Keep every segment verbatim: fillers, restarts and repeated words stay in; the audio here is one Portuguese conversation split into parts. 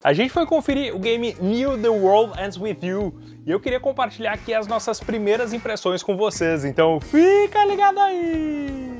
A gente foi conferir o game New The World Ends With You e eu queria compartilhar aqui as nossas primeiras impressões com vocês, então fica ligado aí!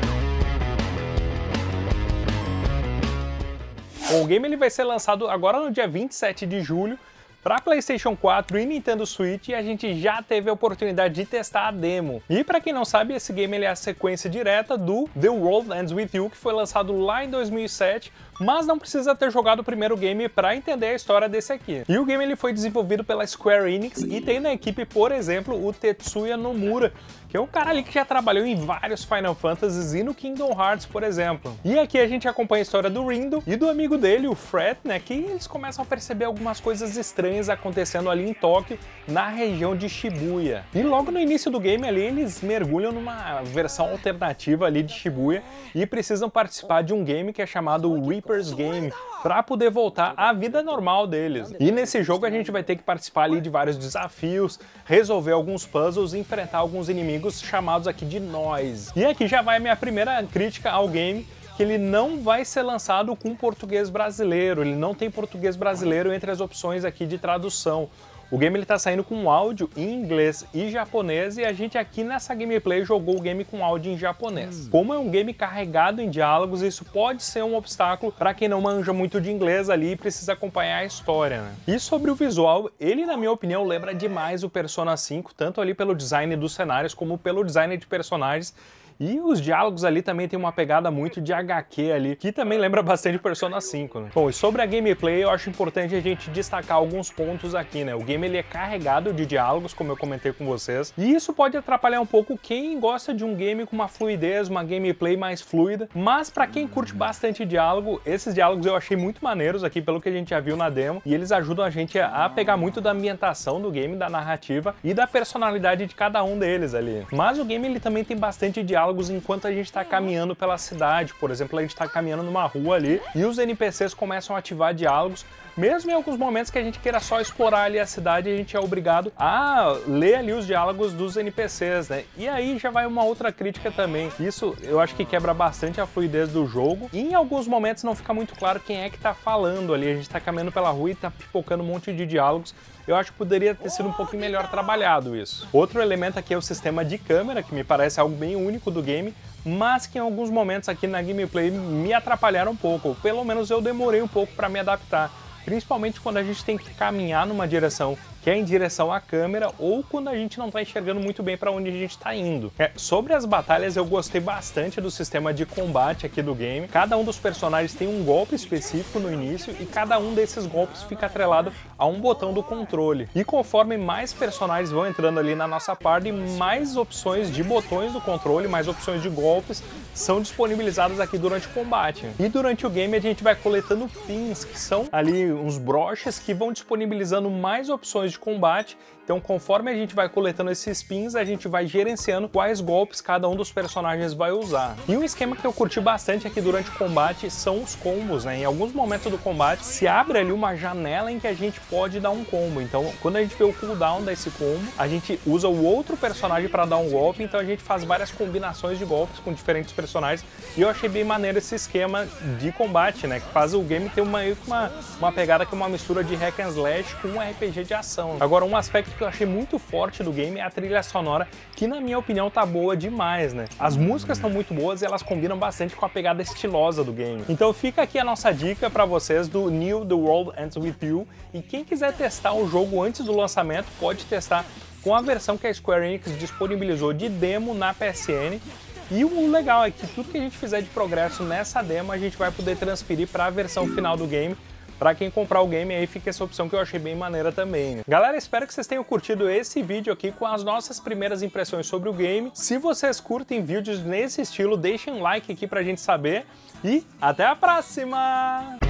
Bom, o game ele vai ser lançado agora no dia vinte e sete de julho para PlayStation quatro e Nintendo Switch, e a gente já teve a oportunidade de testar a demo. E para quem não sabe, esse game ele é a sequência direta do The World Ends With You, que foi lançado lá em dois mil e sete, mas não precisa ter jogado o primeiro game para entender a história desse aqui. E o game ele foi desenvolvido pela Square Enix e tem na equipe, por exemplo, o Tetsuya Nomura, que é um cara ali que já trabalhou em vários Final Fantasies e no Kingdom Hearts, por exemplo. E aqui a gente acompanha a história do Rindo e do amigo dele, o Fred, né, que eles começam a perceber algumas coisas estranhas acontecendo ali em Tóquio, na região de Shibuya. E logo no início do game ali, eles mergulham numa versão alternativa ali de Shibuya e precisam participar de um game que é chamado Reaper's Game, para poder voltar à vida normal deles. E nesse jogo a gente vai ter que participar ali de vários desafios, resolver alguns puzzles e enfrentar alguns inimigos chamados aqui de Noise. E aqui já vai a minha primeira crítica ao game, que ele não vai ser lançado com português brasileiro, ele não tem português brasileiro entre as opções aqui de tradução. O game ele tá saindo com áudio em inglês e japonês, e a gente aqui nessa gameplay jogou o game com áudio em japonês. Como é um game carregado em diálogos, isso pode ser um obstáculo para quem não manja muito de inglês ali e precisa acompanhar a história, né? E sobre o visual, ele na minha opinião lembra demais o Persona cinco, tanto ali pelo design dos cenários como pelo design de personagens. E os diálogos ali também tem uma pegada muito de H Q ali, que também lembra bastante Persona cinco, né? Bom, e sobre a gameplay, eu acho importante a gente destacar alguns pontos aqui, né? O game ele é carregado de diálogos, como eu comentei com vocês, e isso pode atrapalhar um pouco quem gosta de um game com uma fluidez, uma gameplay mais fluida, mas pra quem curte bastante diálogo, esses diálogos eu achei muito maneiros aqui, pelo que a gente já viu na demo, e eles ajudam a gente a pegar muito da ambientação do game, da narrativa e da personalidade de cada um deles ali. Mas o game ele também tem bastante diálogo enquanto a gente está caminhando pela cidade. Por exemplo, a gente está caminhando numa rua ali e os N P Cs começam a ativar diálogos, mesmo em alguns momentos que a gente queira só explorar ali a cidade, a gente é obrigado a ler ali os diálogos dos N P Cs, né? E aí já vai uma outra crítica também. Isso eu acho que quebra bastante a fluidez do jogo, e em alguns momentos não fica muito claro quem é que tá falando ali. A gente tá caminhando pela rua e tá pipocando um monte de diálogos. Eu acho que poderia ter sido um pouquinho melhor trabalhado isso. Outro elemento aqui é o sistema de câmera, que me parece algo bem único do game, mas que em alguns momentos aqui na gameplay me atrapalharam um pouco, ou pelo menos eu demorei um pouco para me adaptar. Principalmente quando a gente tem que caminhar numa direção que é em direção à câmera, ou quando a gente não está enxergando muito bem para onde a gente está indo. É, sobre as batalhas, eu gostei bastante do sistema de combate aqui do game. Cada um dos personagens tem um golpe específico no início, e cada um desses golpes fica atrelado a um botão do controle. E conforme mais personagens vão entrando ali na nossa party, mais opções de botões do controle, mais opções de golpes são disponibilizadas aqui durante o combate. E durante o game a gente vai coletando pins, que são ali uns broches que vão disponibilizando mais opções de combate. Então, conforme a gente vai coletando esses pins, a gente vai gerenciando quais golpes cada um dos personagens vai usar. E um esquema que eu curti bastante aqui durante o combate são os combos, né? Em alguns momentos do combate, se abre ali uma janela em que a gente pode dar um combo. Então, quando a gente vê o cooldown desse combo, a gente usa o outro personagem para dar um golpe, então a gente faz várias combinações de golpes com diferentes personagens. E eu achei bem maneiro esse esquema de combate, né? Que faz o game ter uma, uma, uma pegada que é uma mistura de hack and slash com um R P G de ação. Agora, um aspecto que eu achei muito forte do game é a trilha sonora, que na minha opinião tá boa demais, né? As músicas estão muito boas e elas combinam bastante com a pegada estilosa do game. Então fica aqui a nossa dica para vocês do New The World Ends With You, e quem quiser testar o jogo antes do lançamento pode testar com a versão que a Square Enix disponibilizou de demo na P S N. E o legal é que tudo que a gente fizer de progresso nessa demo a gente vai poder transferir para a versão final do game. Para quem comprar o game aí fica essa opção que eu achei bem maneira também, né? Galera, espero que vocês tenham curtido esse vídeo aqui com as nossas primeiras impressões sobre o game. Se vocês curtem vídeos nesse estilo, deixem um like aqui pra gente saber. E até a próxima!